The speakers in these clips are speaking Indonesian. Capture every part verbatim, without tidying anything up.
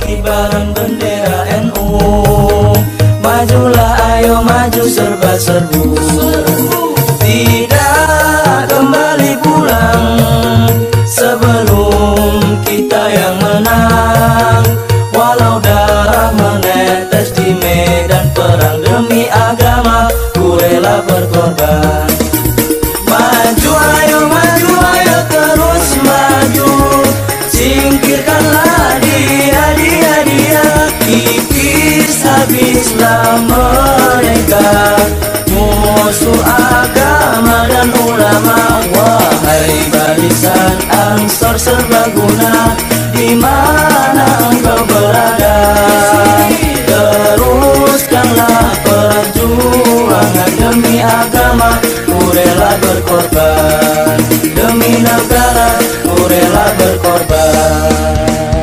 kibaran bendera N U. Majulah ayo maju serba serbu, tidak kembali pulang sebelum kita yang menang. Walau darah menetes di medan perang demi agama, ku rela berkorban. Maju ayo maju ayo terus maju, singkirkanlah dia dia dia, kikis habislah mereka, musuh agama dan ulama. Wahai barisan Ansor serbaguna, di mana engkau berada, teruskanlah perjuangan demi agama, ku rela berkorban demi negara, ku rela berkorban.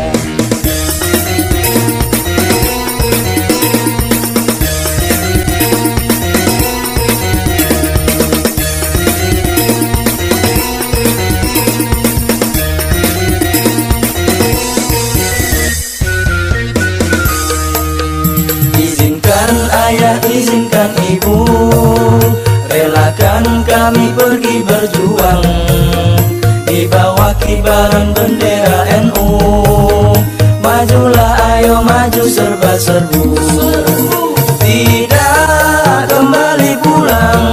Ayah, izinkan ibu, relakan kami pergi berjuang di bawah kibaran bendera N U. Majulah ayo maju serba serbu, tidak kembali pulang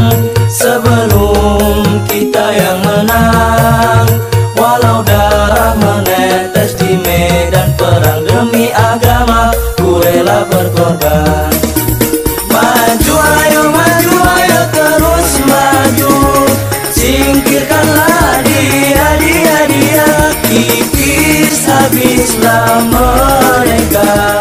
sebelum kita yang menang. Walau darah menetes di medan perang demi agama, ku rela berkorban. Maju ayo maju ayo terus maju, singkirkanlah dia dia dia, kikis habislah mereka,